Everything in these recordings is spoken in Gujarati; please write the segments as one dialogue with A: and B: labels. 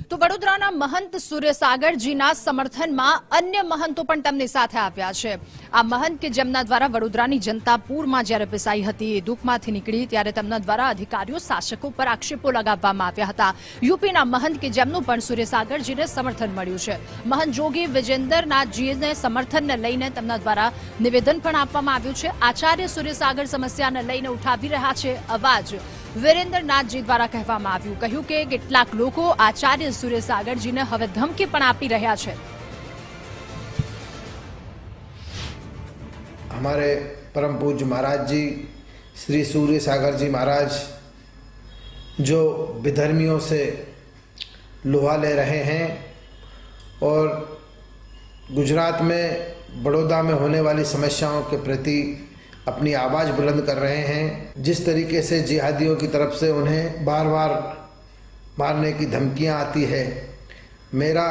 A: તો વડોદરાના મહંત સૂર્યસાગરજીના સમર્થનમાં અન્ય મહંતો પણ તેમની સાથે આવ્યા છે। આ મહંત કે જેમના દ્વારા વડોદરાની જનતા પૂરમાં જ્યારે પીસાઈ હતી, દુઃખમાંથી નીકળી ત્યારે તેમના દ્વારા અધિકારીઓ શાસકો પર આક્ષેપો લગાવવામાં આવ્યા હતા। યુપીના મહંત કે જેમનું પણ સૂર્યસાગરજીને સમર્થન મળ્યું છે। મહંત જોગી વિજેન્દ્રનાથજીને સમર્થનને લઈને તેમના દ્વારા નિવેદન પણ આપવામાં આવ્યું છે। આચાર્ય સૂર્યસાગર સમસ્યાને લઈને ઉઠાવી રહ્યા છે અવાજ। વીરેન્દ્રનાથજી દ્વારા કહ્યું કે કેટલાક લોકો આચાર્ય સૂર્યસાગરજીને હવે ધમકી પણ આપી રહ્યા છે।
B: हमारे परम पूज्य महाराज जी श्री सूर्यसागर जी महाराज जो विधर्मियों से लोहा ले रहे हैं और गुजरात में बड़ौदा में होने वाली समस्याओं के प्रति अपनी आवाज़ बुलंद कर रहे हैं। जिस तरीके से जिहादियों की तरफ से उन्हें बार बार मारने की धमकियां आती है, मेरा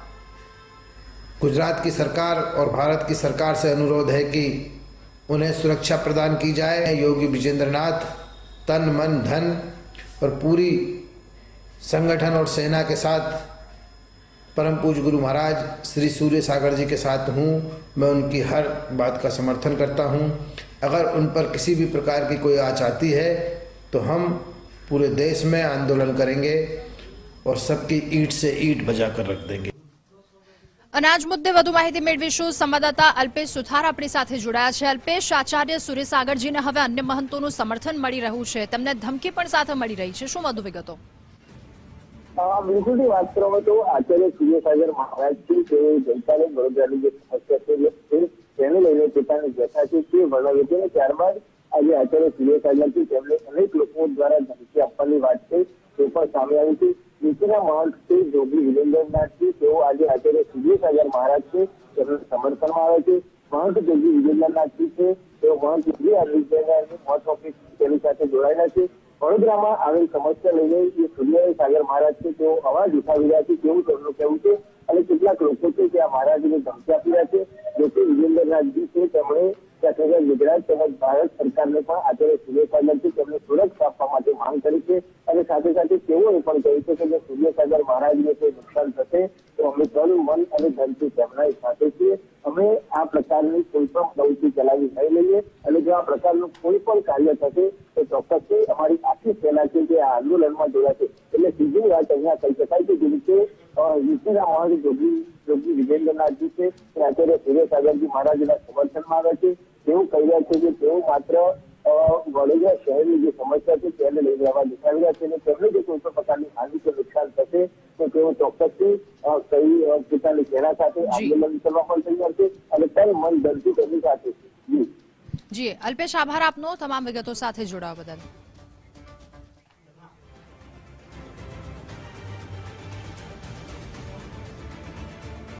B: गुजरात की सरकार और भारत की सरकार से अनुरोध है कि उन्हें सुरक्षा प्रदान की जाए। योगी विजेंद्रनाथ तन मन धन और पूरी संगठन और सेना के साथ परम पूज्य गुरु महाराज श्री सूर्यसागर जी के साथ हूँ। मैं उनकी हर बात का समर्थन करता हूँ। अगर उन पर किसी भी प्रकार की कोई आँच आती है तो हम पूरे देश में आंदोलन करेंगे और सबकी ईंट से ईंट बजा कर रख देंगे।
A: अनाज मुद्दे વધુ માહિતી મેળવીશું। સંવાદદાતા અલ્પેશ સુથાર આપણી સાથે જોડાયા છે। અલ્પેશ, આચાર્ય સૂર્યસાગરજીને હવે અન્ય મહંતોનું સમર્થન મળી રહ્યું છે, તેમને ધમકી પણ સાથે મળી રહી છે, શું વધુ વિગતો?
C: बिल्कुल बात करो तो आचार्य सूर्यसागर महाराज की गईकाले वडोदरानी जे समस्या છે તેને લઈને પોતાની વ્યથા છે તે વર્ણવી હતી અને ત્યારબાદ આજે આચાર્ય સૂર્યસાગરજી તેમને અનેક લોકો દ્વારા ધમકી આપવાની વાત છે તે પણ સામે આવી છે। નીચેના મહંત છે જોગી વિજેન્દ્રનાથજી, તેઓ આજે આચાર્ય સૂર્યસાગર મહારાજ છે તેમના સમર્થનમાં આવે છે। મહંત જોગી વિજેન્દ્રનાથજી છે તેઓ મહંત જોગી વિજેન્દ્રનાથની મહત્વની તેની સાથે જોડાયેલા છે। વડોદરામાં આવેલ સમસ્યા લઈને જે સૂર્યસાગર મહારાજ છે તેઓ અવાજ ઉઠાવી રહ્યા છે તેવું તેમનું કહેવું છે અને કેટલાક લોકો છે તે આ મહારાજને ધમકી આપી રહ્યા છે। જોકે વિજેન્દ્રનાથજી છે તેમણે ગુજરાત તેમજ ભારત સરકારને પણ આચાર્ય સૂર્યસાગરથી તેમને સુરક્ષા આપવા માટે માંગ કરી છે અને સાથે સાથે તેઓએ પણ કહ્યું છે કે જો સૂર્યસાગર મહારાજને કોઈ નુકસાન થશે તો અમે તન મન અને ધનથી તેમના સાથે છીએ। અમે આ પ્રકારની કોઈ પણ પ્રવૃત્તિ ચલાવી નહીં લઈએ અને જો આ પ્રકારનું કોઈ પણ કાર્ય થશે તો ચોક્કસથી અમારી આખી સેના છે જે આ આંદોલનમાં જોડાશે। એટલે સીધી વાત અહીંયા કહી શકાય કે જે રીતે યુપીના મહંત જોગી વિજેન્દ્રનાથજી છે તે આચાર્ય સૂર્યસાગરજી મહારાજના સમર્થનમાં આવે છે। તેઓ કહી રહ્યા છે કે તેઓ માત્ર વડોદરા શહેરની જે સમસ્યા છે તેને લઈને અવાજ ઉઠાવી રહ્યા છે અને તેમને જો કોઈ પણ પ્રકારની હાનિ કે નુકસાન થશે તો તેઓ ચોક્કસથી પોતાની સેના સાથે આંદોલન કરવા પણ તૈયાર છે અને તન મન ધનથી તેમની સાથે છે।
A: જી અલ્પેશ, આભાર આપનો તમામ વિગતો સાથે જોડાવા બદલ।